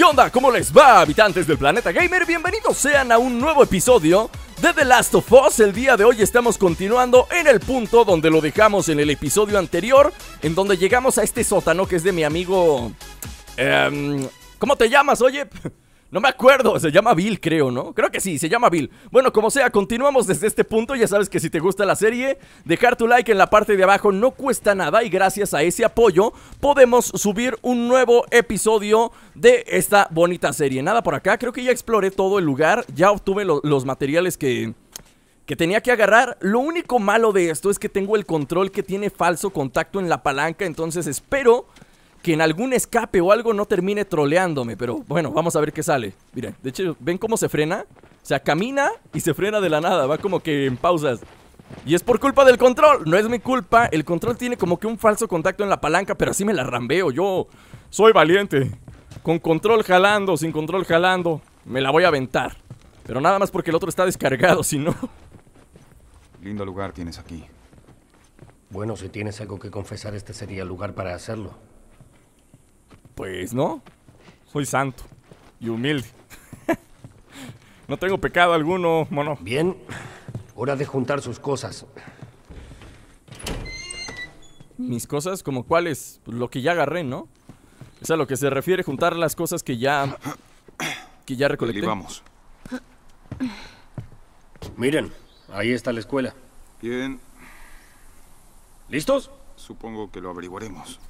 onda? ¿Cómo les va, habitantes del planeta gamer? Bienvenidos sean a un nuevo episodio de The Last of Us. El día de hoy estamos continuando en el punto donde lo dejamos en el episodio anterior, en donde llegamos a este sótano que es de mi amigo... ¿Cómo te llamas, oye? No me acuerdo, se llama Bill, creo, ¿no? Creo que sí, se llama Bill. Bueno, como sea, continuamos desde este punto. Ya sabes que si te gusta la serie, dejar tu like en la parte de abajo no cuesta nada. Y gracias a ese apoyo, podemos subir un nuevo episodio de esta bonita serie. Nada por acá, creo que ya exploré todo el lugar. Ya obtuve los materiales que tenía que agarrar. Lo único malo de esto es que tengo el control que tiene falso contacto en la palanca. Entonces espero que en algún escape o algo no termine troleándome. Pero bueno, vamos a ver qué sale. Miren, de hecho, ¿ven cómo se frena? O sea, camina y se frena de la nada. Va como que en pausas. Y es por culpa del control. No es mi culpa. El control tiene como que un falso contacto en la palanca, pero así me la rambeo. Yo soy valiente. Con control jalando, sin control jalando, me la voy a aventar. Pero nada más porque el otro está descargado, si no... Lindo lugar tienes aquí. Bueno, si tienes algo que confesar, este sería el lugar para hacerlo. Pues no, soy santo y humilde. No tengo pecado alguno, mono. Bien, hora de juntar sus cosas. Mis cosas, ¿como cuáles? Pues lo que ya agarré, ¿no? Es a lo que se refiere juntar las cosas que ya recolecté. Y vamos. Miren, ahí está la escuela. Bien, ¿Listos? supongo que lo averiguaremos.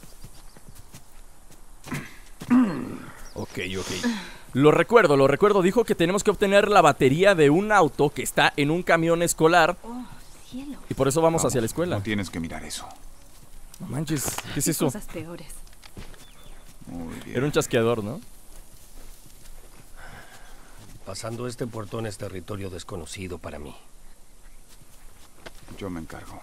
Ok. Lo recuerdo, dijo que tenemos que obtener la batería de un auto que está en un camión escolar. Oh, cielo. Y por eso vamos hacia la escuela. No tienes que mirar eso. No manches, ¿qué es Hay eso? cosas peores. Muy bien. Era un chasqueador, ¿no? Pasando este portón es territorio desconocido para mí. Yo me encargo.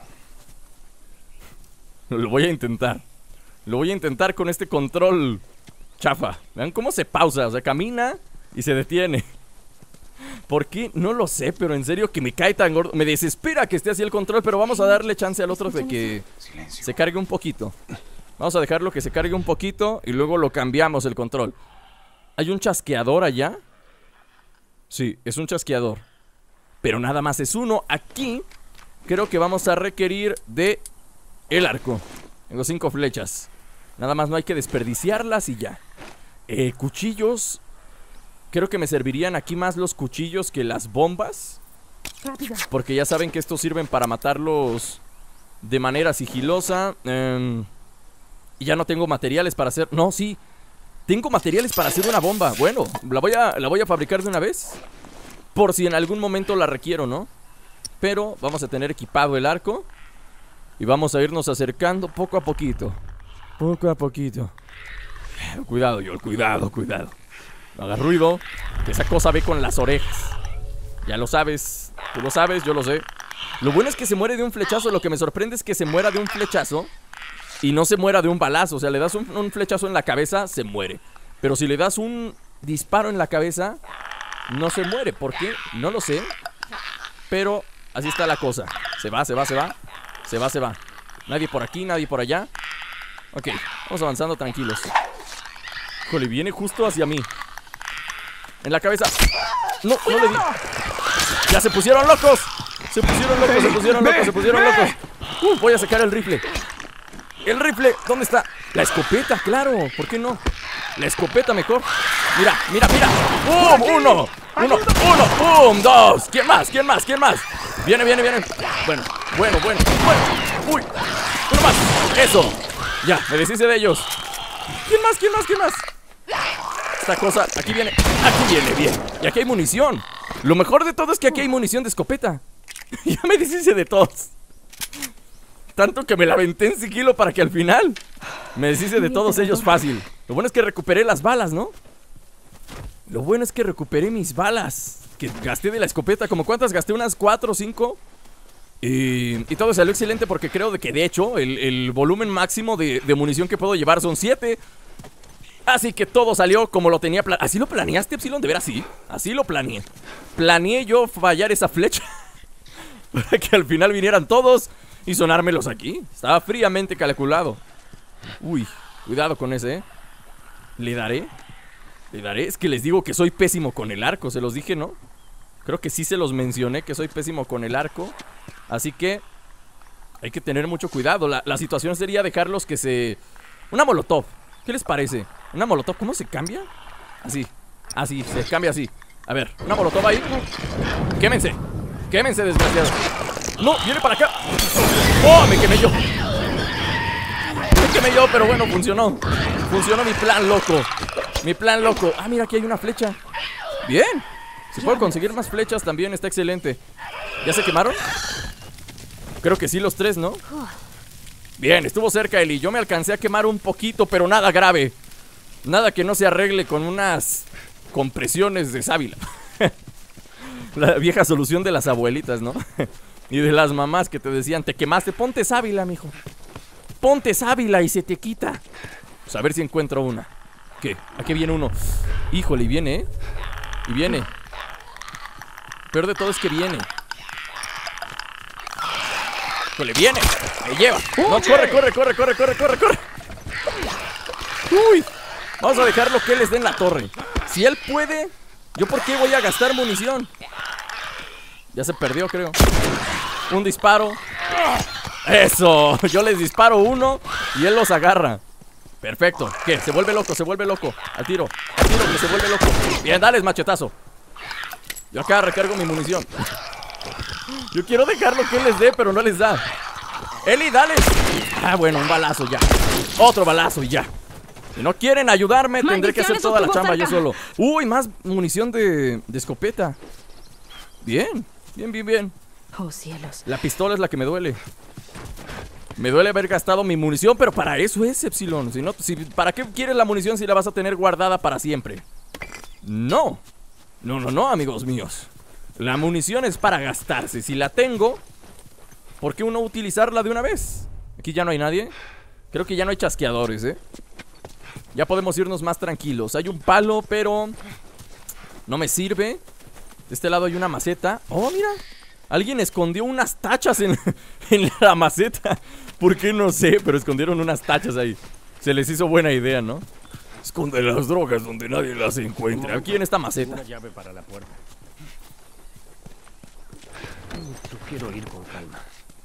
Lo voy a intentar. Lo voy a intentar con este control chafa. Vean cómo se pausa, o sea, camina y se detiene. ¿Por qué? No lo sé, pero en serio que me cae tan gordo. Me desespera que esté así el control, pero vamos a darle chance al otro de que Silencio. se cargue un poquito. Vamos a dejarlo que se cargue un poquito y luego lo cambiamos el control. ¿Hay un chasqueador allá? Sí, es un chasqueador. Pero nada más es uno. Aquí creo que vamos a requerir de el arco. Tengo 5 flechas. Nada más no hay que desperdiciarlas y ya. Cuchillos. Creo que me servirían aquí más los cuchillos que las bombas. Rápido. Porque ya saben que estos sirven para matarlos de manera sigilosa. Y ya no tengo materiales para hacer... No, sí. Tengo materiales para hacer una bomba. Bueno, la voy a fabricar de una vez. Por si en algún momento la requiero, ¿no? Pero vamos a tener equipado el arco. Y vamos a irnos acercando poco a poquito. Poco a poquito. Cuidado, Joel, cuidado. No hagas ruido, que esa cosa ve con las orejas. Ya lo sabes, tú lo sabes, yo lo sé. Lo bueno es que se muere de un flechazo. Lo que me sorprende es que se muera de un flechazo y no se muera de un balazo. O sea, le das un flechazo en la cabeza, se muere. Pero si le das un disparo en la cabeza, no se muere. ¿Por qué? No lo sé. Pero así está la cosa. Se va. Nadie por aquí, nadie por allá. Ok, vamos avanzando tranquilos. Híjole, viene justo hacia mí. En la cabeza. No le di. Ya se pusieron locos. Se pusieron locos. Voy a sacar el rifle. El rifle, ¿dónde está? La escopeta, claro, ¿por qué no? La escopeta mejor. Mira. ¡Pum! Uno. ¡Pum! Dos. ¿Quién más? Viene. Bueno. Uy. Uno más. Eso. Ya, me deshice de ellos. ¿Quién más? Esta cosa, aquí viene bien. Y aquí hay munición. Lo mejor de todo es que aquí hay munición de escopeta. Ya me deshice de todos. Tanto que me la aventé en sigilo para que al final me deshice de todos ellos fácil. Lo bueno es que recuperé las balas, ¿no? Lo bueno es que recuperé mis balas que gasté de la escopeta. ¿Como cuántas gasté? Unas 4 o 5. Y todo salió excelente porque creo de que de hecho el volumen máximo de munición que puedo llevar son 7. Así que todo salió como lo tenía planeado. ¿Así lo planeaste, Epsilon? ¿De veras sí? Así lo planeé. Planeé yo fallar esa flecha para que al final vinieran todos y sonármelos aquí. Estaba fríamente calculado. Uy, cuidado con ese, ¿eh? ¿Le daré? Le daré, es que les digo que soy pésimo con el arco. Se los dije, ¿no? Creo que sí se los mencioné, que soy pésimo con el arco. Así que hay que tener mucho cuidado. La situación sería dejarlos que se... Una molotov, ¿qué les parece? Una molotov, ¿cómo se cambia? Así, así, se cambia así. A ver, una molotov ahí. Quémense, quémense, desgraciados. No, viene para acá. ¡Oh, me quemé yo! Me quemé yo, pero bueno, funcionó. Funcionó mi plan loco. Mi plan loco. Ah, mira, aquí hay una flecha. Bien. Si puedo conseguir más flechas también está excelente. ¿Ya se quemaron? Creo que sí, los tres, ¿no? Bien, estuvo cerca, Eli. Yo me alcancé a quemar un poquito, pero nada grave. Nada que no se arregle con unas compresiones de sábila. La vieja solución de las abuelitas, ¿no? Y de las mamás que te decían, te quemaste, ponte sábila, mijo. Ponte sábila y se te quita. Pues a ver si encuentro una. ¿Qué? Aquí viene uno. Híjole, y viene, ¿eh? Y viene. Peor de todo es que viene. Híjole, viene. Me lleva. No, corre, corre, corre, corre, corre, corre, corre. Uy. Vamos a dejarlo que él les dé en la torre. Si él puede, ¿yo por qué voy a gastar munición? Ya se perdió, creo. Un disparo. Eso. Yo les disparo uno y él los agarra. Perfecto. ¿Qué? Se vuelve loco, se vuelve loco. Al tiro, que se vuelve loco. Bien, dale, machetazo. Yo acá recargo mi munición. Yo quiero dejarlo que él les dé, pero no les da. Eli, dale. Ah, bueno, un balazo ya. Otro balazo y ya. Si no quieren ayudarme, tendré que hacer toda la chamba yo solo. Uy, más munición de escopeta. Bien, bien, bien, bien. Oh, cielos. La pistola es la que me duele. Me duele haber gastado mi munición, pero para eso es, Epsilon. Si no, ¿para qué quieres la munición si la vas a tener guardada para siempre? No. No, no, no, amigos míos. La munición es para gastarse. Si la tengo, ¿por qué uno utilizarla de una vez? Aquí ya no hay nadie. Creo que ya no hay chasqueadores, ¿eh? Ya podemos irnos más tranquilos. Hay un palo, pero no me sirve. De este lado hay una maceta. Oh, mira. Alguien escondió unas tachas en la maceta. ¿Por qué? No sé, pero escondieron unas tachas ahí. Se les hizo buena idea, ¿no? Esconde las drogas donde nadie las encuentre. Aquí en esta maceta. Una llave para la puerta. Yo quiero ir con calma.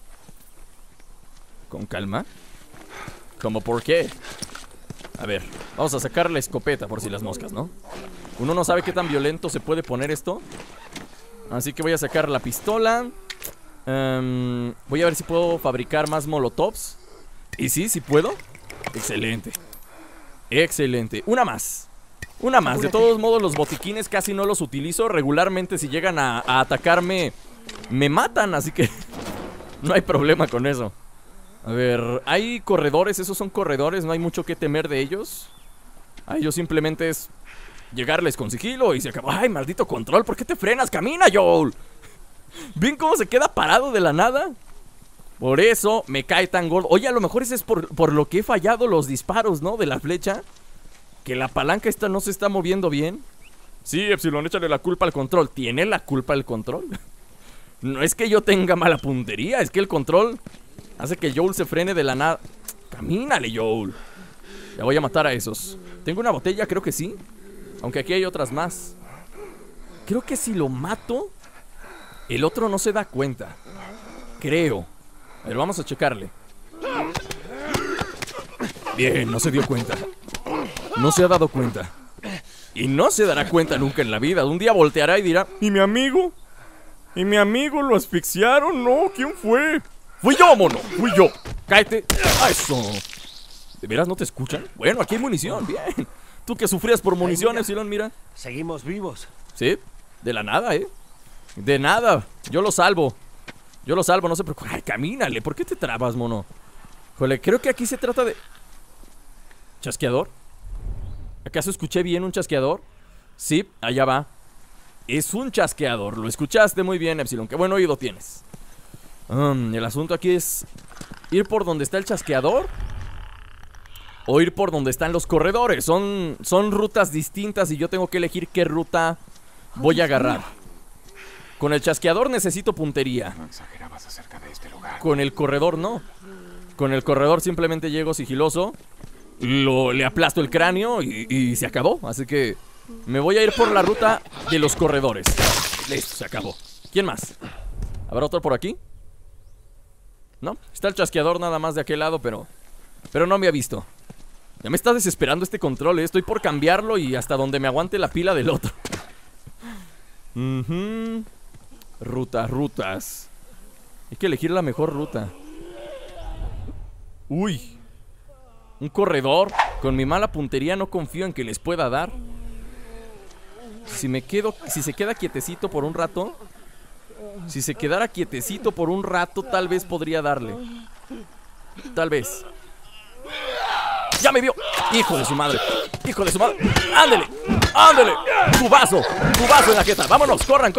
¿Con calma? ¿Cómo por qué? A ver, vamos a sacar la escopeta por si las moscas, ¿no? Uno no sabe qué tan violento se puede poner esto. Así que voy a sacar la pistola. Voy a ver si puedo fabricar más molotovs. Y sí, sí puedo. Excelente. Excelente. Una más. Una más. De todos modos, los botiquines casi no los utilizo. Regularmente si llegan a atacarme, me matan. Así que no hay problema con eso. A ver, hay corredores. Esos son corredores. No hay mucho que temer de ellos. A ellos simplemente es llegarles con sigilo y se acabó. ¡Ay, maldito control! ¿Por qué te frenas? ¡Camina, Joel! ¿Ven cómo se queda parado de la nada? Por eso me cae tan gordo. Oye, a lo mejor ese es por lo que he fallado los disparos, ¿no? De la flecha. Que la palanca esta no se está moviendo bien. Sí, Epsilon, échale la culpa al control. ¿Tiene la culpa el control? No es que yo tenga mala puntería. Es que el control hace que Joel se frene de la nada. Camínale, Joel. Ya voy a matar a esos. ¿Tengo una botella? Creo que sí. Aunque aquí hay otras más. Creo que si lo mato, el otro no se da cuenta. Creo. Pero vamos a checarle. Bien, no se dio cuenta. No se ha dado cuenta. Y no se dará cuenta nunca en la vida. Un día volteará y dirá: ¿y mi amigo? ¿Y mi amigo lo asfixiaron? No, ¿quién fue? Fui yo, mono, fui yo. Cállate. Eso. ¿De veras no te escuchan? Bueno, aquí hay munición, bien. Tú que sufrías por munición, Epsilon, mira. Seguimos vivos. Sí, de la nada, de nada. Yo lo salvo. Yo lo salvo, no se preocupe. Ay, camínale, ¿por qué te trabas, mono? Jole, creo que aquí se trata de... ¿Chasqueador? ¿Acaso escuché bien un chasqueador? Sí, allá va. Es un chasqueador, lo escuchaste muy bien, Epsilon. Qué buen oído tienes. El asunto aquí es ir por donde está el chasqueador o ir por donde están los corredores. Son rutas distintas y yo tengo que elegir qué ruta voy a agarrar. Con el chasqueador necesito puntería. No exagerabas acerca de este lugar. Con el corredor no. Con el corredor simplemente llego sigiloso, le aplasto el cráneo y se acabó. Así que Me voy a ir por la ruta de los corredores. Listo, se acabó. ¿Quién más? ¿Habrá otro por aquí? No, está el chasqueador nada más de aquel lado, pero no me ha visto. Ya me está desesperando este control, ¿eh? Estoy por cambiarlo y hasta donde me aguante la pila del otro. Rutas. Hay que elegir la mejor ruta. Uy, un corredor. Con mi mala puntería no confío en que les pueda dar. Si se queda quietecito por un rato. Si se quedara quietecito por un rato, tal vez podría darle. Tal vez. ¡Ya me vio! ¡Hijo de su madre! ¡Hijo de su madre! ¡Ándele! ¡Ándele! ¡Tubazo! ¡Tubazo en la jeta! ¡Vámonos! ¡Corran!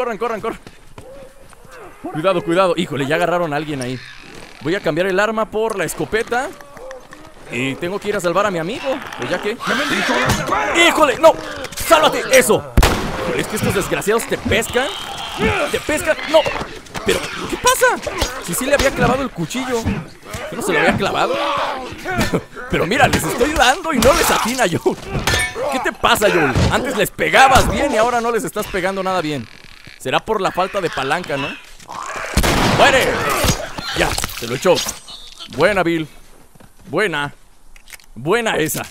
Cuidado. Híjole, ya agarraron a alguien ahí. Voy a cambiar el arma por la escopeta. Y tengo que ir a salvar a mi amigo. Pues ya que... ¡Híjole! ¡No! ¡Sálvate! ¡Eso! Es que estos desgraciados te pescan. ¡Te pescan! ¡No! Pero, ¿qué pasa? Si sí le había clavado el cuchillo. ¿Qué no se lo había clavado? Pero mira, les estoy dando y no les atina, Joel. ¿Qué te pasa, Joel? Antes les pegabas bien y ahora no les estás pegando nada bien. Será por la falta de palanca, ¿no? ¡Muere! Ya, se lo echó. Buena, Bill. Buena esa.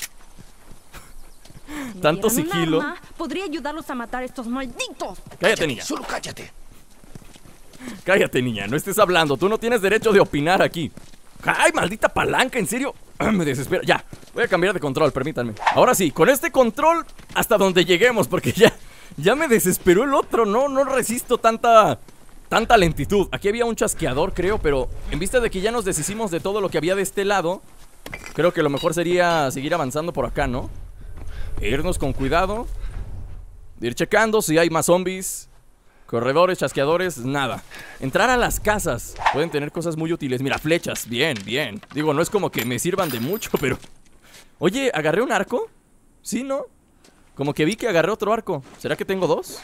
Tanto sigilo. Podría ayudarlos a matar a estos malditos. Cállate, niña. Solo cállate. Cállate, niña, no estés hablando. Tú no tienes derecho de opinar aquí. ¡Ay, maldita palanca! ¿En serio? Me desespera. Ya, voy a cambiar de control, permítanme. Ahora sí, con este control hasta donde lleguemos, porque ya me desesperó el otro. No resisto tanta lentitud. Aquí había un chasqueador, creo, pero en vista de que ya nos deshicimos de todo lo que había de este lado, creo que lo mejor sería seguir avanzando por acá, ¿no? Irnos con cuidado. Ir checando si hay más zombies. Corredores, chasqueadores, nada. Entrar a las casas. Pueden tener cosas muy útiles. Mira, flechas, bien. Digo, no es como que me sirvan de mucho, pero... Oye, ¿agarré un arco? Sí, ¿no? Como que vi que agarré otro arco. ¿Será que tengo dos?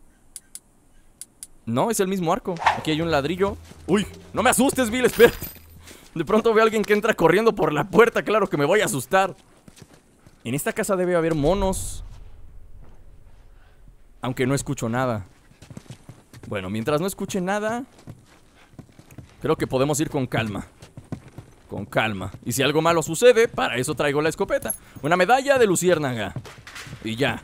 No, es el mismo arco. Aquí hay un ladrillo. Uy, no me asustes, Bill, espérate. De pronto veo a alguien que entra corriendo por la puerta. Claro que me voy a asustar. En esta casa debe haber monos. Aunque no escucho nada. Bueno, mientras no escuche nada, creo que podemos ir con calma. Con calma. Y si algo malo sucede, para eso traigo la escopeta. Una medalla de luciérnaga. Y ya.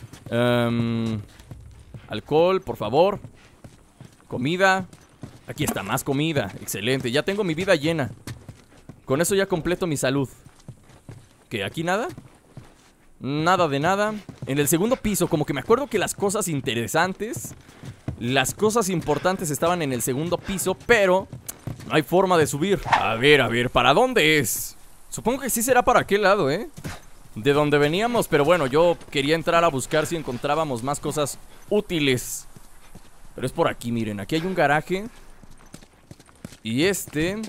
Alcohol, por favor. Comida. Aquí está, más comida. Excelente, ya tengo mi vida llena. Con eso ya completo mi salud. ¿Qué? ¿Aquí nada? Nada de nada. En el segundo piso, como que me acuerdo que las cosas interesantes, las cosas importantes estaban en el segundo piso, pero no hay forma de subir. A ver, ¿para dónde es? Supongo que sí será para aquel lado, ¿eh? De donde veníamos, pero bueno, yo quería entrar a buscar si encontrábamos más cosas útiles. Pero es por aquí, miren, aquí hay un garaje. Y este...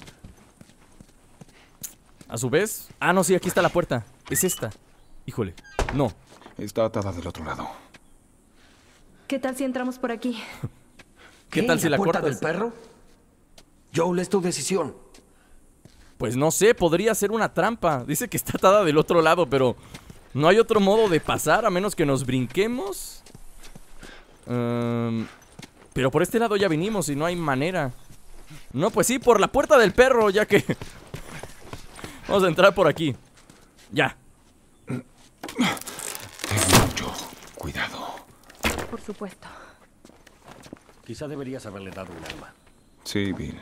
A su vez... Ah, no, sí, aquí está la puerta. Es esta. Híjole, no. Está atada del otro lado. ¿Qué tal si entramos por aquí? ¿Qué tal si la puerta cortas? del perro? Joel, es tu decisión. Pues no sé, podría ser una trampa. Dice que está atada del otro lado, pero no hay otro modo de pasar a menos que nos brinquemos. Pero por este lado ya vinimos y no hay manera. No, pues sí, por la puerta del perro, ya que... Vamos a entrar por aquí. Ya. Ten mucho cuidado. Por supuesto. Quizá deberías haberle dado un arma. Sí, Bill.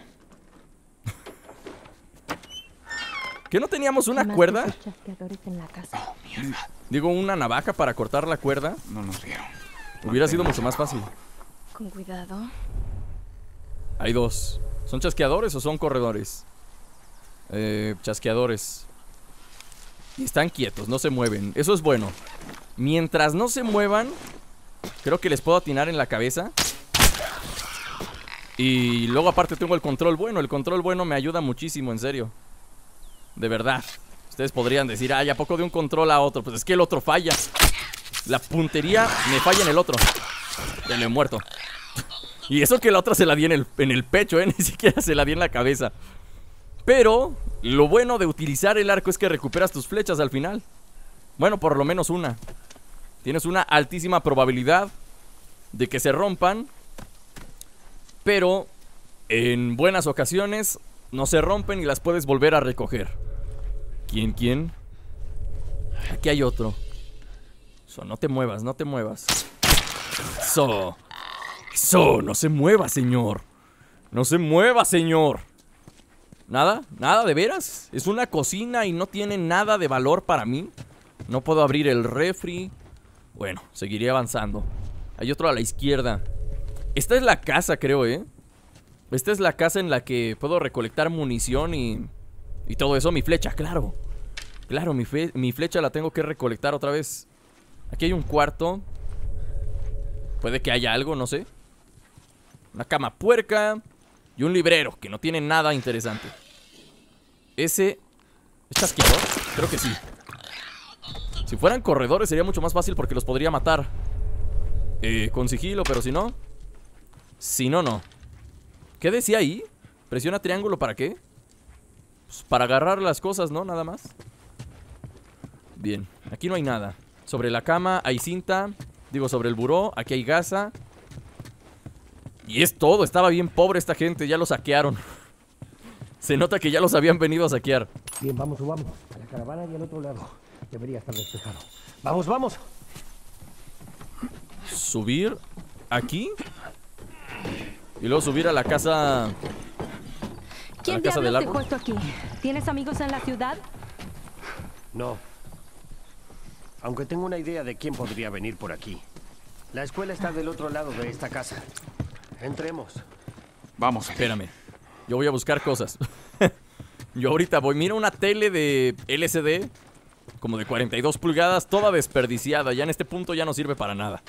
¿Que no teníamos una Más cuerda? de esos chasqueadores en la casa. Oh, mierda. Digo, una navaja para cortar la cuerda. No nos vieron. Hubiera sido mucho más fácil. Con cuidado. Hay dos. ¿Son chasqueadores o son corredores? Chasqueadores. Y están quietos, no se mueven. Eso es bueno. Mientras no se muevan, creo que les puedo atinar en la cabeza. Y luego aparte tengo el control bueno. El control bueno me ayuda muchísimo, en serio. De verdad. Ustedes podrían decir, ay, ¿a poco de un control a otro? Pues es que el otro falla. La puntería me falla en el otro. Ya lo he muerto. Y eso que la otra se la di en el pecho, ni siquiera se la di en la cabeza. Pero lo bueno de utilizar el arco es que recuperas tus flechas al final. Bueno, por lo menos una. Tienes una altísima probabilidad de que se rompan, pero en buenas ocasiones no se rompen y las puedes volver a recoger. ¿Quién? Aquí hay otro. Eso, no te muevas, no te muevas. Eso, no se mueva, señor. No se mueva, señor. ¿Nada? ¿Nada de veras? Es una cocina y no tiene nada de valor para mí. No puedo abrir el refri. Bueno, seguiré avanzando. Hay otro a la izquierda. Esta es la casa, creo, ¿eh? Esta es la casa en la que puedo recolectar munición y todo eso. Mi flecha, claro. Claro, mi flecha la tengo que recolectar otra vez. Aquí hay un cuarto. Puede que haya algo, no sé. Una cama puerca y un librero que no tiene nada interesante. Ese... ¿es chasqueador? Creo que sí. Si fueran corredores sería mucho más fácil porque los podría matar con sigilo, pero si no... Si no, no. ¿Qué decía ahí? ¿Presiona triángulo para qué? Pues para agarrar las cosas, ¿no? Nada más. Bien, aquí no hay nada. Sobre la cama hay cinta. Digo, sobre el buró, aquí hay gasa. Y es todo, estaba bien pobre esta gente, ya lo saquearon. Se nota que ya los habían venido a saquear. Bien, vamos, subamos. A la caravana y al otro lado. Debería estar despejado. ¡Vamos, vamos! Subir aquí y luego subir a la casa. ¿Quién diablos dejó esto aquí? ¿Tienes amigos en la ciudad? No. Aunque tengo una idea de quién podría venir por aquí. La escuela está del otro lado de esta casa. Entremos. Vamos, espérame. Yo voy a buscar cosas. Yo ahorita voy. Mira una tele de LCD, como de 42 pulgadas, toda desperdiciada. Ya en este punto ya no sirve para nada.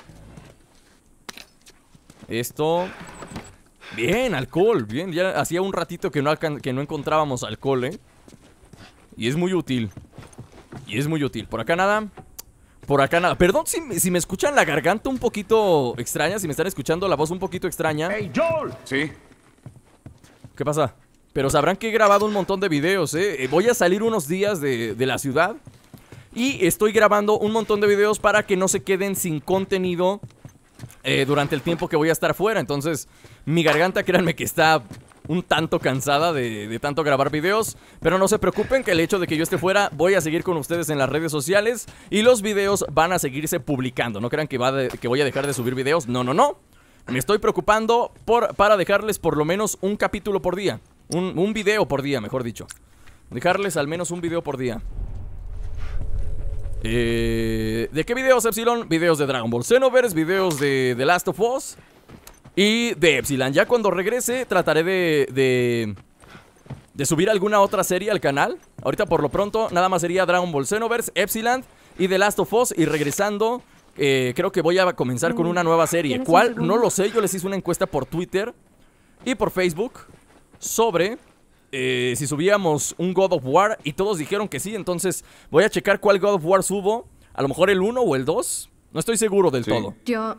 Esto... Bien, alcohol. Bien, ya hacía un ratito que no encontrábamos alcohol, ¿eh? Y es muy útil. Por acá nada. Por acá nada. Perdón si me escuchan la garganta un poquito extraña. Si me están escuchando la voz un poquito extraña. ¡Hey, Joel! Sí. ¿Qué pasa? Pero sabrán que he grabado un montón de videos, ¿eh? Voy a salir unos días de la ciudad. Y estoy grabando un montón de videos para que no se queden sin contenido durante el tiempo que voy a estar fuera. Entonces, mi garganta, créanme que está un tanto cansada de tanto grabar videos. Pero no se preocupen que el hecho de que yo esté fuera, voy a seguir con ustedes en las redes sociales. Y los videos van a seguirse publicando. No crean que voy a dejar de subir videos. No, no, no. Me estoy preocupando para dejarles por lo menos un capítulo por día. Un video por día, mejor dicho. Dejarles al menos un video por día. ¿De qué videos, Epsilon? Videos de Dragon Ball Xenoverse, videos de The Last of Us y de Epsilon. Ya cuando regrese trataré de subir alguna otra serie al canal. Ahorita por lo pronto nada más sería Dragon Ball Xenoverse, Epsilon y The Last of Us. Y regresando creo que voy a comenzar con una nueva serie. ¿Cuál? No lo sé, yo les hice una encuesta por Twitter y por Facebook sobre... si subíamos un God of War y todos dijeron que sí. Entonces voy a checar cuál God of War subo. A lo mejor el 1 o el 2. No estoy seguro del todo. Yo...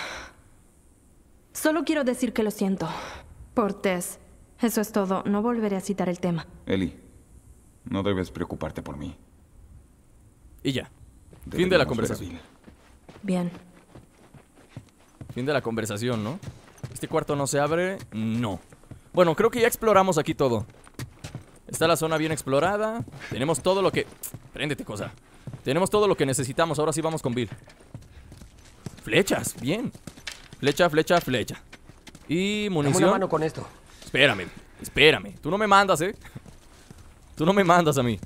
solo quiero decir que lo siento por Tess. Eso es todo, no volveré a citar el tema. Eli, no debes preocuparte por mí. Y ya. Fin de la conversación. Bien. Fin de la conversación, ¿no? ¿Este cuarto no se abre? No. Bueno, creo que ya exploramos aquí todo. Está la zona bien explorada. Tenemos todo lo que... Préndete, cosa. Tenemos todo lo que necesitamos. Ahora sí vamos con Bill. Flechas, bien. Flecha, flecha, flecha. Y munición. Dame una mano con esto. Espérame, espérame. Tú no me mandas, ¿eh? Tú no me mandas a mí.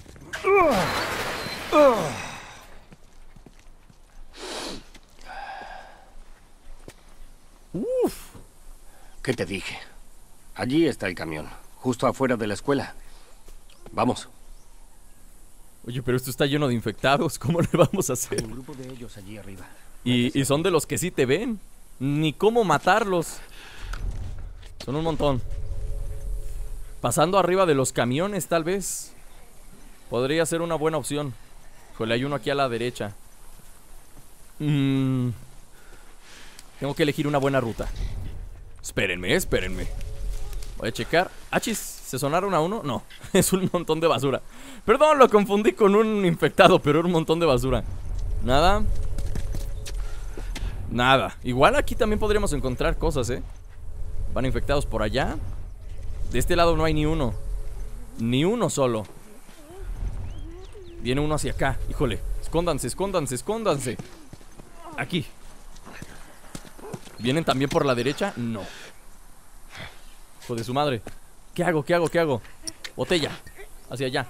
Uf. ¿Qué te dije? Allí está el camión, justo afuera de la escuela. Vamos. Oye, pero esto está lleno de infectados. ¿Cómo le vamos a hacer? Hay un grupo de ellos allí arriba. Y son de los que sí te ven. Ni cómo matarlos. Son un montón. Pasando arriba de los camiones, tal vez. Podría ser una buena opción. Híjole, hay uno aquí a la derecha. Tengo que elegir una buena ruta. Espérenme, espérenme. Voy a checar. ¿Achis? ¿Se sonaron a uno? No, es un montón de basura. Perdón, lo confundí con un infectado, pero era un montón de basura. Nada. Nada. Igual aquí también podríamos encontrar cosas, ¿eh? Van infectados por allá. De este lado no hay ni uno. Ni uno solo. Viene uno hacia acá. Híjole. Escóndanse, escóndanse, escóndanse. Aquí. ¿Vienen también por la derecha? No. Hijo de su madre. ¿Qué hago? ¿Qué hago? ¿Qué hago? Botella. Hacia allá.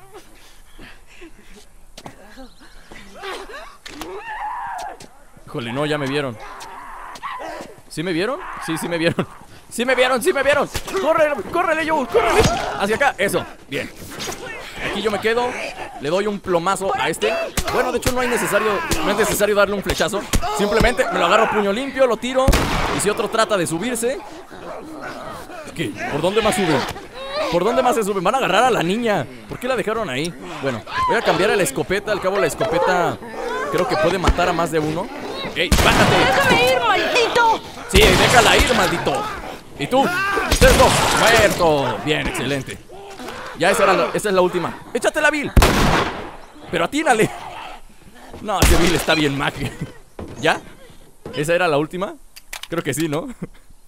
Híjole, no, ya me vieron. ¿Sí me vieron? Sí, sí me vieron. ¡Sí me vieron! ¡Sí me vieron! ¡Córrele, córrele, Joel! ¡Córrele! Hacia acá, eso, bien. Aquí yo me quedo. Le doy un plomazo a este. Bueno, de hecho no es necesario darle un flechazo. Simplemente me lo agarro a puño limpio, lo tiro. Y si otro trata de subirse... ¿Qué? ¿Por dónde más suben? ¿Por dónde más se suben? Van a agarrar a la niña. ¿Por qué la dejaron ahí? Bueno, voy a cambiar a la escopeta. Al cabo la escopeta creo que puede matar a más de uno. ¡Ey, bájate! ¡Déjame ir, maldito! Sí, déjala ir, maldito. ¿Y tú? Ustedes dos. Muerto. Bien, excelente. Ya esa es la última. ¡Échatela, Bill! Pero atínale. No, ese Bill está bien mag. ¿Ya? ¿Esa era la última? Creo que sí, ¿no?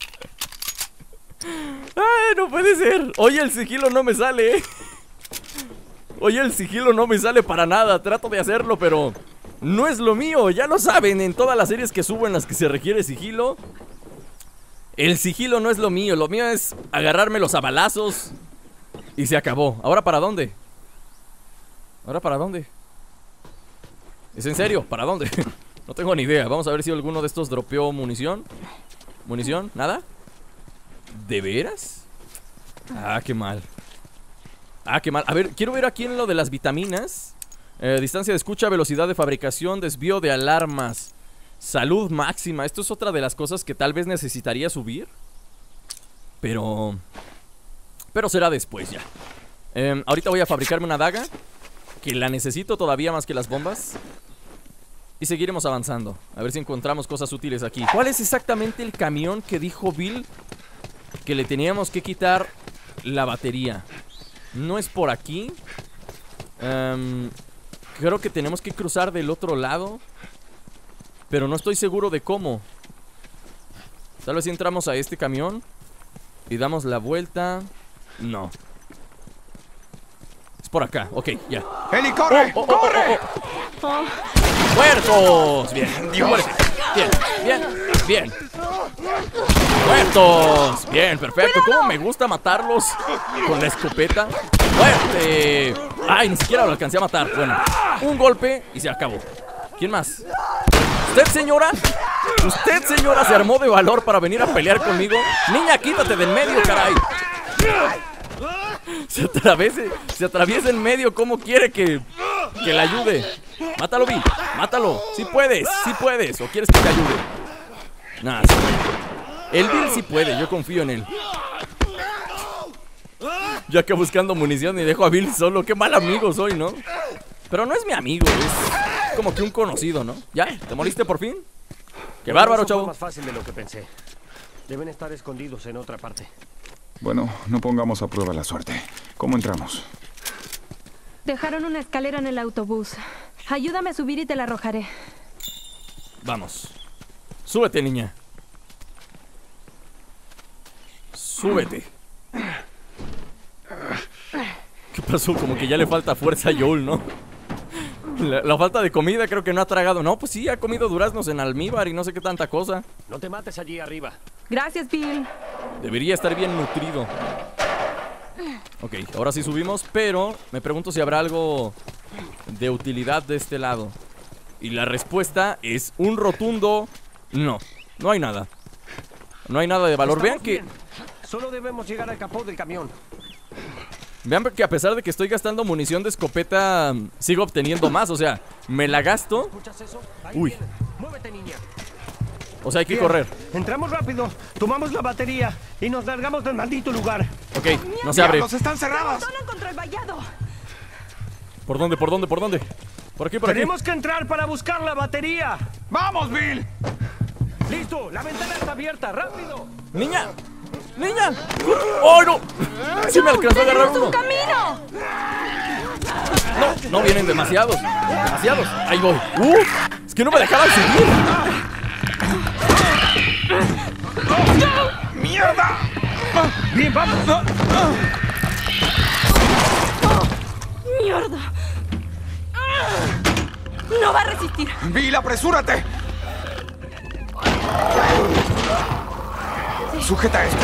¡Ay, no puede ser! Oye, el sigilo no me sale, ¿eh? Oye, el sigilo no me sale para nada. Trato de hacerlo, pero no es lo mío. Ya lo saben, en todas las series que subo en las que se requiere sigilo, el sigilo no es lo mío. Lo mío es agarrármelos a balazos y se acabó. ¿Ahora para dónde? ¿Ahora para dónde? ¿Es en serio? ¿Para dónde? No tengo ni idea. Vamos a ver si alguno de estos dropeó munición. ¿Munición? ¿Nada? ¿De veras? Ah, qué mal. Ah, qué mal. A ver, quiero ver aquí en lo de las vitaminas. Distancia de escucha, velocidad de fabricación, desvío de alarmas, salud máxima. Esto es otra de las cosas que tal vez necesitaría subir. Pero será después ya. Ahorita voy a fabricarme una daga, que la necesito todavía más que las bombas. Y seguiremos avanzando. A ver si encontramos cosas útiles aquí. ¿Cuál es exactamente el camión que dijo Bill que le teníamos que quitar la batería? No es por aquí. Creo que tenemos que cruzar del otro lado, pero no estoy seguro de cómo. Tal vez si entramos a este camión y damos la vuelta. No. Es por acá, ok, ya. ¡Eli, corre! ¡Corre! ¡Muertos! Bien, muérete. Bien, bien, bien. ¡Muertos! Bien, perfecto. ¿Cómo me gusta matarlos con la escopeta? ¡Muerte! ¡Ay, ni siquiera lo alcancé a matar! Bueno, un golpe y se acabó. ¿Quién más? ¿Usted, señora? ¿Usted, señora, se armó de valor para venir a pelear conmigo? Niña, quítate del medio, caray. Se atraviesa en medio. ¿Cómo quiere que la ayude? Mátalo, Vi, mátalo. Sí puedes, sí puedes. ¿O quieres que te ayude? Nada, sí. El Bill sí puede, yo confío en él. Yo acá buscando munición y dejo a Bill solo. Qué mal amigo soy, ¿no? Pero no es mi amigo, es como que un conocido, ¿no? ¿Ya? ¿Te moriste por fin? ¡Qué bárbaro, chavo! Fue más fácil de lo que pensé. Deben estar escondidos en otra parte. Bueno, no pongamos a prueba la suerte. ¿Cómo entramos? Dejaron una escalera en el autobús. Ayúdame a subir y te la arrojaré. Vamos. Súbete, niña. Súbete. ¿Qué pasó? Como que ya le falta fuerza a Joel, ¿no? La falta de comida, creo que no ha tragado. No, pues sí, ha comido duraznos en almíbar y no sé qué tanta cosa. No te mates allí arriba. Gracias, Bill. Debería estar bien nutrido. Ok, ahora sí subimos, pero me pregunto si habrá algo de utilidad de este lado. Y la respuesta es un rotundo no. No hay nada. No hay nada de valor. Vean que... Solo debemos llegar al capó del camión. Vean que a pesar de que estoy gastando munición de escopeta, sigo obteniendo más, o sea, me la gasto. ¿Escuchas eso? Ahí Uy. viene. Muévete, niña. O sea, hay que Bien. correr. Entramos rápido, tomamos la batería y nos largamos del maldito lugar. Ok, no se abre. ¡Diablos, están cerradas! ¡Solo contra el vallado! ¿Por dónde? ¿Por dónde? ¿Por dónde? Por aquí, por aquí. Tenemos que entrar para buscar la batería. ¡Vamos, Bill! ¡Listo! ¡La ventana está abierta! ¡Rápido! ¡Niña! ¡Niña! ¡Oh, no! ¡Sí me alcanzó a agarrar ¡Tenemos uno! un camino! No, no vienen demasiados. Demasiados. Ahí voy. Es que no me dejaban seguir. Bien, vamos. ¡Mierda! ¡No va a resistir! Bill, apresúrate. Sujeta esto.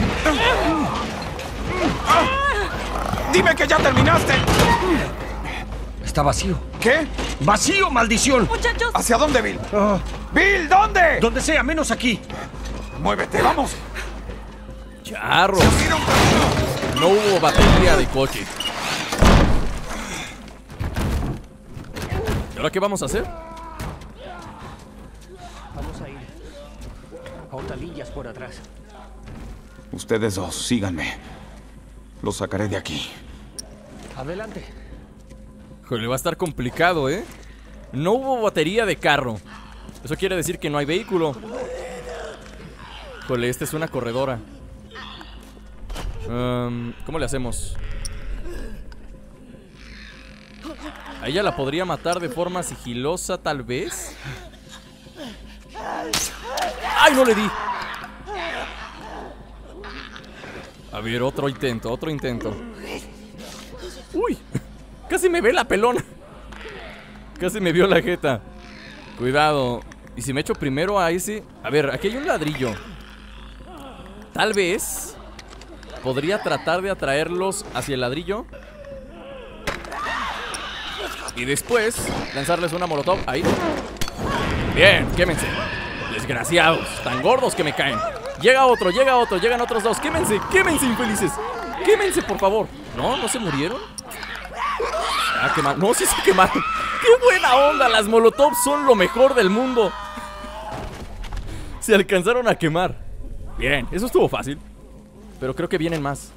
Dime que ya terminaste. Está vacío. ¿Qué? ¡Vacío, maldición! ¡Muchachos! ¿Hacia dónde, Bill? ¡Bill, ¿dónde? Donde sea, menos aquí. Muévete, vamos. Charros. Tira un camino. No hubo batería de coche. ¿Y ahora qué vamos a hacer? Vamos a ir a Hortalillas por atrás. Ustedes dos, síganme. Los sacaré de aquí. Adelante. Híjole, va a estar complicado, ¿eh? No hubo batería de carro. Eso quiere decir que no hay vehículo. Híjole, esta es una corredora. ¿Cómo le hacemos? A ella la podría matar de forma sigilosa, tal vez. ¡Ay, no le di! A ver, otro intento, otro intento. ¡Uy! Casi me ve la pelona. Casi me vio la jeta. Cuidado. ¿Y si me echo primero a ese? A ver, aquí hay un ladrillo. Tal vez podría tratar de atraerlos hacia el ladrillo y después lanzarles una molotov. Ahí. Bien, quémense. Desgraciados, tan gordos que me caen. Llega otro, llegan otros dos. Quémense, quémense, infelices. Quémense, por favor. No, no se murieron. Ah, quemaron. No, sí se quemaron. ¡Qué buena onda! Las molotovs son lo mejor del mundo. Se alcanzaron a quemar. Bien, eso estuvo fácil. Pero creo que vienen más.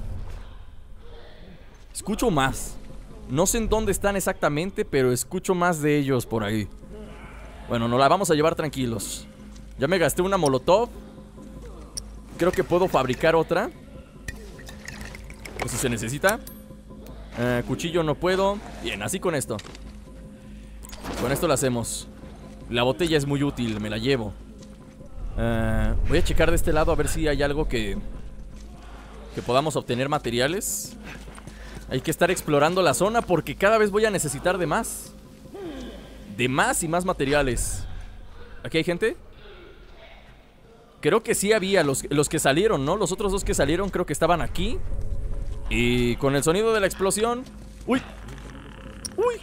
Escucho más. No sé en dónde están exactamente, pero escucho más de ellos por ahí. Bueno, nos la vamos a llevar tranquilos. Ya me gasté una molotov. Creo que puedo fabricar otra, por si se necesita. Cuchillo no puedo. Bien, así con esto. Con esto lo hacemos. La botella es muy útil, me la llevo. Voy a checar de este lado a ver si hay algo que podamos obtener materiales. Hay que estar explorando la zona porque cada vez voy a necesitar de más. De más y más materiales. ¿Aquí hay gente? Creo que sí había los que salieron, ¿no? Los otros dos que salieron creo que estaban aquí. Y con el sonido de la explosión... ¡Uy! ¡Uy!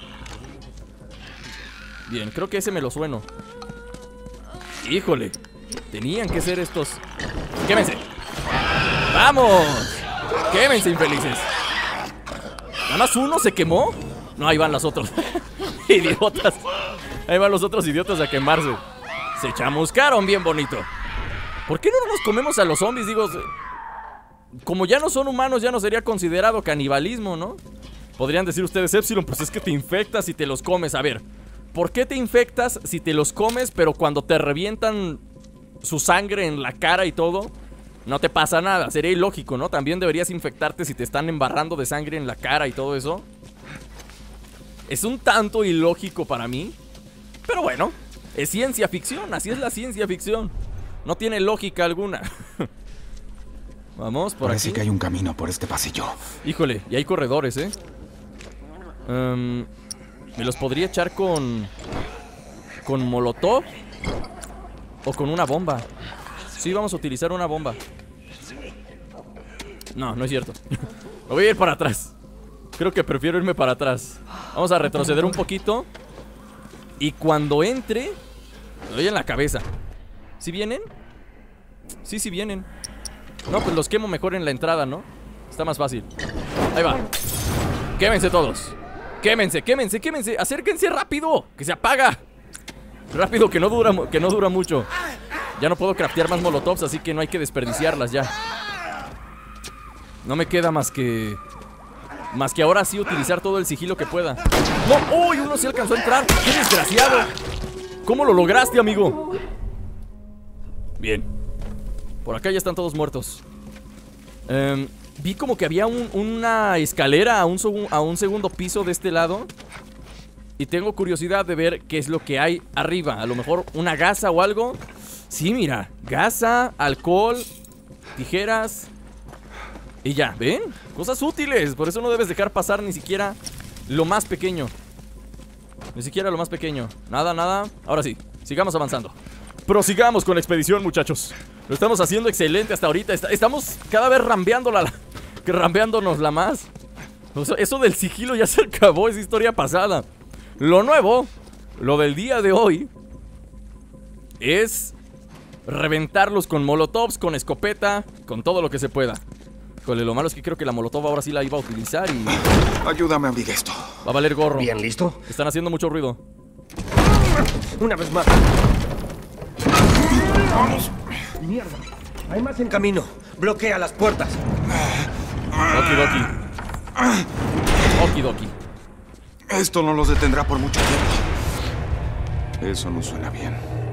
Bien, creo que ese me lo sueno. ¡Híjole! Tenían que ser estos. ¡Quémense! ¡Vamos! ¡Quémense, infelices! ¿Nada más uno se quemó? No, ahí van los otros. Idiotas. Ahí van los otros idiotas a quemarse. Se chamuscaron bien bonito. ¿Por qué no nos comemos a los zombies? Digo, como ya no son humanos, ya no sería considerado canibalismo, ¿no? Podrían decir ustedes, Epsilon, pues es que te infectas y te los comes. A ver, ¿por qué te infectas si te los comes, pero cuando te revientan su sangre en la cara y todo, no te pasa nada? Sería ilógico, ¿no? También deberías infectarte si te están embarrando de sangre en la cara y todo eso. Es un tanto ilógico para mí. Pero bueno, es ciencia ficción, así es la ciencia ficción. No tiene lógica alguna. Vamos, por Parece aquí. que hay un camino por este pasillo. Híjole, y hay corredores, ¿eh? ¿Me los podría echar con molotov? ¿O con una bomba? Sí, vamos a utilizar una bomba. No, no es cierto. Me voy a ir para atrás. Creo que prefiero irme para atrás. Vamos a retroceder un poquito. Y cuando entre, me doy en la cabeza. ¿Sí vienen? Sí, sí vienen. No, pues los quemo mejor en la entrada, ¿no? Está más fácil. Ahí va. Quémense todos. Quémense, quémense, quémense. Acérquense rápido, que se apaga. Rápido, que no dura mucho. Ya no puedo craftear más molotovs, así que no hay que desperdiciarlas ya. No me queda más que ahora sí utilizar todo el sigilo que pueda. ¡No! ¡Uy! Uno sí alcanzó a entrar. ¡Qué desgraciado! ¿Cómo lo lograste, amigo? Bien. Por acá ya están todos muertos. Vi como que había una escalera a un segundo piso de este lado. Y tengo curiosidad de ver qué es lo que hay arriba. A lo mejor una gasa o algo. Sí, mira. Gasa, alcohol, tijeras. Y ya, ¿ven? Cosas útiles. Por eso no debes dejar pasar ni siquiera lo más pequeño. Ni siquiera lo más pequeño. Nada, nada. Ahora sí, sigamos avanzando. Prosigamos con la expedición, muchachos. Lo estamos haciendo excelente hasta ahorita. Estamos cada vez rambeándonosla más. O sea, eso del sigilo ya se acabó, es historia pasada. Lo nuevo, lo del día de hoy, es reventarlos con molotovs, con escopeta, con todo lo que se pueda. Híjole, lo malo es que creo que la molotov ahora sí la iba a utilizar y... Ayúdame a abrir esto. va a valer gorro. ¿Bien listo? Están haciendo mucho ruido. Una vez más. Vamos. Mierda. Hay más en camino. Bloquea las puertas. Okidoki. Okidoki. Esto no los detendrá por mucho tiempo. Eso no suena bien.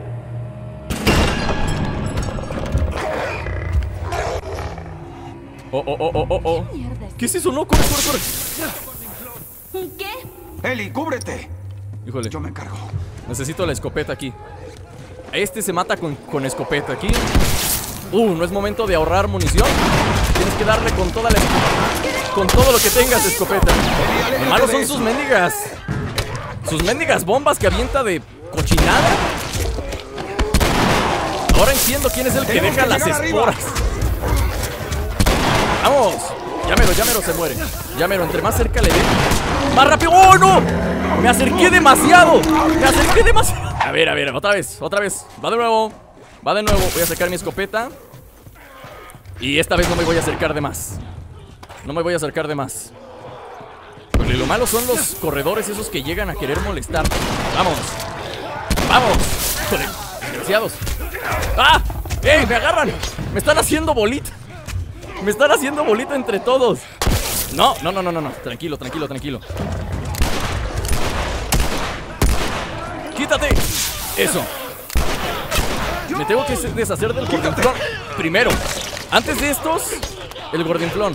Oh. ¿Qué es eso? No, corre. ¿Qué? Eli, cúbrete. Híjole, Yo me encargo. necesito la escopeta aquí. Este se mata con escopeta aquí. ¿No es momento de ahorrar munición? Tienes que darle con toda la... con todo lo que tengas de escopeta. Lo malo son sus mendigas. Sus mendigas bombas que avienta de cochinada. Ahora entiendo quién es el que deja las esporas. ¡Vamos! Llámero, se muere. Llámero, entre más cerca le dé, más rápido. ¡Oh, no! Me acerqué demasiado. A ver, otra vez. Va de nuevo. Voy a sacar mi escopeta. Y esta vez no me voy a acercar de más. Porque lo malo son los corredores esos que llegan a querer molestar. ¡Vamos! ¡Joder! Desgraciados. ¡Ah! ¡Me agarran! Me están haciendo bolita entre todos. No. Tranquilo. ¡Quítate! Eso. Me tengo que deshacer del gordinflón primero. Antes de estos, el gordinflón.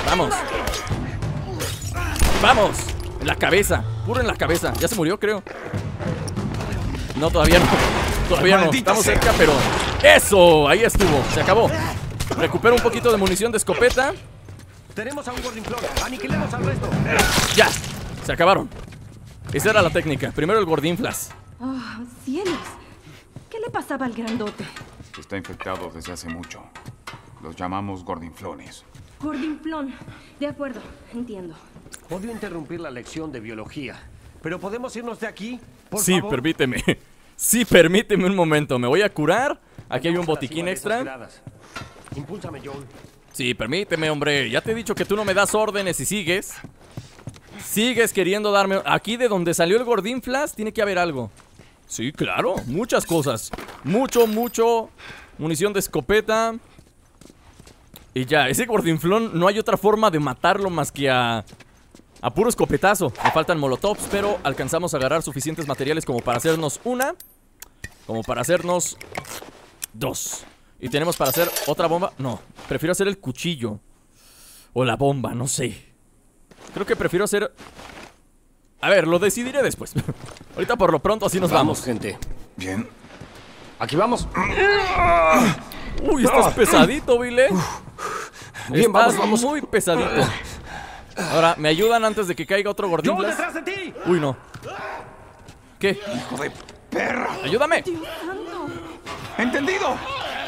Vamos. En la cabeza. Puro en la cabeza. Ya se murió, creo. No, todavía no. Estamos cerca, pero... ¡eso! Ahí estuvo. Se acabó. Recupero un poquito de munición de escopeta. Tenemos a un gordinflón. Aniquilemos al resto. Ya. Se acabaron. Esa era la técnica. Primero el gordinflas. Oh, cielos. ¿Qué le pasaba al grandote? Está infectado desde hace mucho. Los llamamos gordinflones. Gordinflón. De acuerdo, entiendo. Odio interrumpir la lección de biología, pero ¿podemos irnos de aquí? Por Sí, favor. permíteme. Sí, permíteme un momento. Me voy a curar. Aquí hay un botiquín extra. Impúlsame, Joel. Sí, permíteme, hombre. Ya te he dicho que tú no me das órdenes y sigues queriendo darme... Aquí de donde salió el gordinflas tiene que haber algo. Sí, claro, muchas cosas. Mucho munición de escopeta. Y ya, ese gordinflón no hay otra forma de matarlo más que a puro escopetazo. Me faltan molotovs, pero alcanzamos a agarrar suficientes materiales como para hacernos una. Como para hacernos dos. Y tenemos para hacer otra bomba. No, prefiero hacer el cuchillo. O la bomba, no sé. Creo que prefiero hacer... A ver, lo decidiré después. Ahorita por lo pronto así nos vamos. Gente. Bien. Aquí vamos. Uy, estás pesadito, Vile. Bien, vamos. Muy pesadito. Ahora, ¿me ayudan antes de que caiga otro ¡Joel, gordinflas? detrás de ti! Uy, no. ¿Qué? ¡Hijo de perra! ¡Ayúdame! ¡Entendido!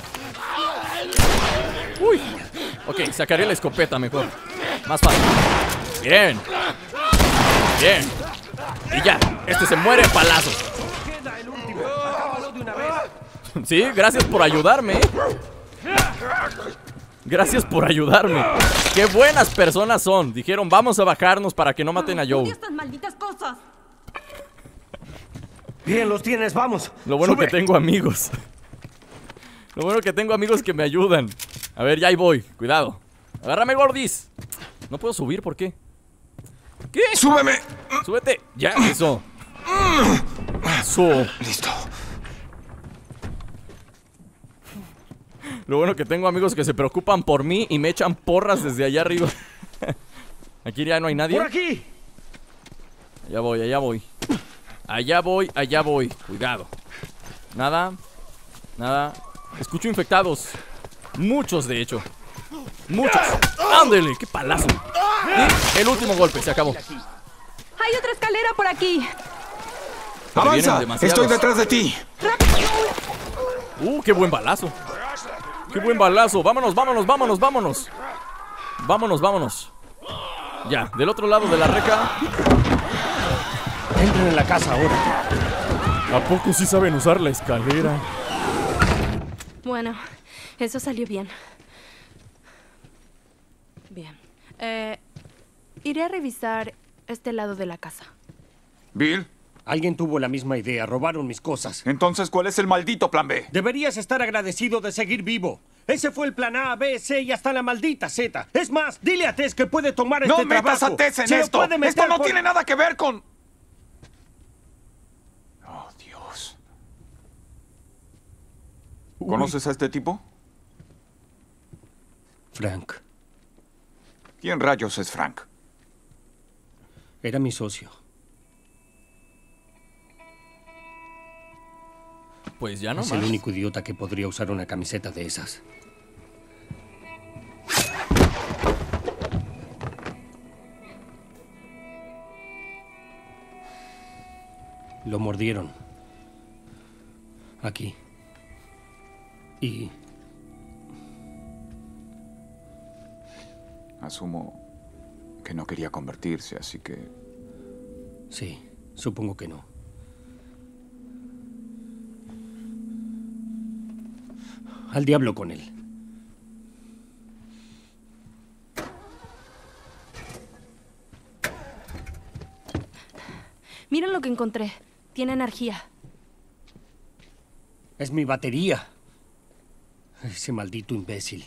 Uy. Ok, sacaré la escopeta mejor. Más fácil. Bien. Y ya, este se muere a palazos. Queda el último. Acábalo de una vez. Sí, gracias por ayudarme. Qué buenas personas son. Dijeron, vamos a bajarnos para que no maten a Joe. Estas malditas cosas. Bien, los tienes, vamos. Lo bueno Sube. que tengo amigos. Lo bueno que tengo amigos que me ayudan. A ver, ya ahí voy, cuidado. Agárrame, gordis. No puedo subir, ¿por qué? ¿Qué? ¡Súbeme! Súbete. Ya, eso. Listo. Lo bueno que tengo amigos que se preocupan por mí y me echan porras desde allá arriba. Aquí ya no hay nadie. ¡Por aquí! Allá voy. Cuidado. Nada. Escucho infectados. Muchos, de hecho. Muchos. ¡Ándele! ¡Qué palazo! Y el último golpe, se acabó. Hay otra escalera por aquí. Pero vienen ¡Avanza! demasiados. ¡Estoy detrás de ti! ¡Qué buen balazo! ¡Qué buen balazo! ¡Vámonos, vámonos, vámonos, vámonos! ¡Vámonos, vámonos! Ya, del otro lado de la reja. Entren en la casa ahora. ¿A poco sí saben usar la escalera? Bueno, eso salió bien. Bien. Iré a revisar este lado de la casa. Bill, Alguien tuvo la misma idea. Robaron mis cosas. entonces, ¿cuál es el maldito plan B? Deberías estar agradecido de seguir vivo. Ese fue el plan A, B, C y hasta la maldita Z. Es más, dile a Tess que puede tomar ¡No este metas trabajo. a Tess en Se lo esto! puede meter ¡Esto no por- tiene nada que ver con...! ¡Oh, Dios! ¿Conoces a este tipo? Frank. ¿Quién rayos es Frank? Era mi socio. Pues ya no Es más. el único idiota que podría usar una camiseta de esas. Lo mordieron. Aquí. Y Asumo que no quería convertirse, así que... sí, supongo que no. Al diablo con él. Miren lo que encontré. Tiene energía. Es mi batería. Ese maldito imbécil.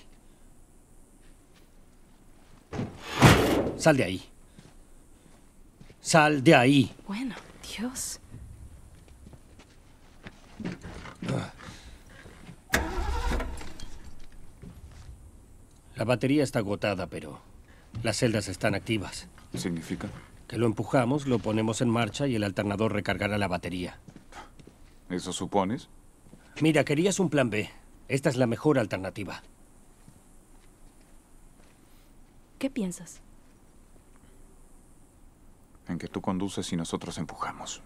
Sal de ahí. Sal de ahí. Bueno, Dios. La batería está agotada, pero las celdas están activas. ¿Significa? Que lo empujamos, lo ponemos en marcha y el alternador recargará la batería. ¿Eso supones? Mira, querías un plan B. Esta es la mejor alternativa. ¿Qué piensas? En que tú conduces y nosotros empujamos.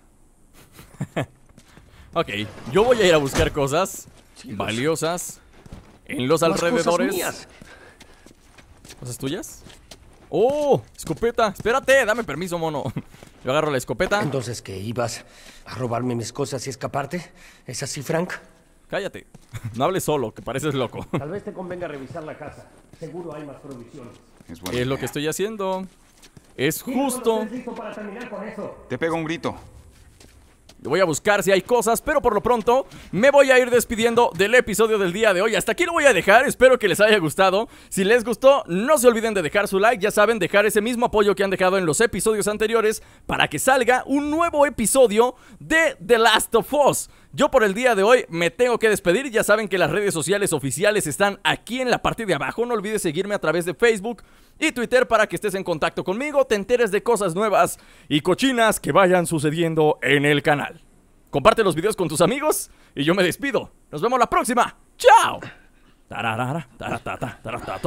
Ok, yo voy a ir a buscar cosas valiosas en los alrededores. Cosas mías. ¿Cosas tuyas? ¡Oh! ¡Escopeta! Espérate, dame permiso, mono. Yo agarro la escopeta. Entonces, ¿qué? ¿Ibas a robarme mis cosas y escaparte? ¿Es así, Frank? Cállate. No hables solo, que pareces loco. Tal vez te convenga revisar la casa. Seguro hay más provisiones. Es buena Es lo idea. que estoy haciendo. Es justo. Listo para terminar con eso. Te pega un grito. Voy a buscar si hay cosas, pero por lo pronto me voy a ir despidiendo del episodio del día de hoy. Hasta aquí lo voy a dejar, espero que les haya gustado. Si les gustó, no se olviden de dejar su like. Ya saben, dejar ese mismo apoyo que han dejado en los episodios anteriores para que salga un nuevo episodio de The Last of Us. Yo por el día de hoy me tengo que despedir. Ya saben que las redes sociales oficiales están aquí en la parte de abajo. No olvides seguirme a través de Facebook y Twitter para que estés en contacto conmigo, te enteres de cosas nuevas y cochinas que vayan sucediendo en el canal. Comparte los videos con tus amigos y yo me despido. Nos vemos la próxima. ¡Chao! Tararara, taratata, taratata,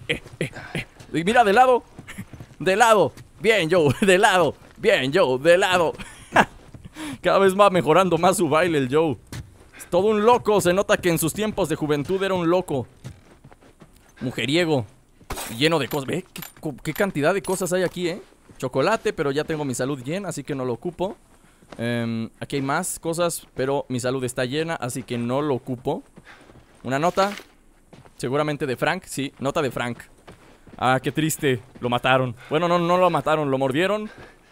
Y mira, de lado. De lado. Bien, Joe. De lado. Bien, Joe. De lado. Cada vez va mejorando más su baile el Joe. Es todo un loco. Se nota que en sus tiempos de juventud era un loco. Mujeriego. Lleno de cosas. Ve qué cantidad de cosas hay aquí, Chocolate, pero ya tengo mi salud llena, así que no lo ocupo. Aquí hay más cosas, pero mi salud está llena, así que no lo ocupo. Una nota. Seguramente de Frank, sí, nota de Frank. Ah, qué triste, lo mataron. Bueno, no lo mataron, lo mordieron.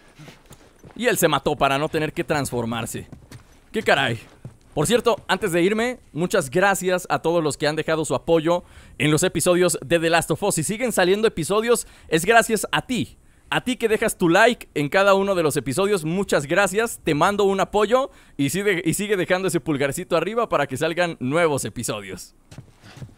Y él se mató para no tener que transformarse. ¡Qué caray! Por cierto, antes de irme, muchas gracias a todos los que han dejado su apoyo en los episodios de The Last of Us. Si siguen saliendo episodios, es gracias a ti. A ti que dejas tu like en cada uno de los episodios, muchas gracias. Te mando un apoyo y sigue dejando ese pulgarcito arriba para que salgan nuevos episodios.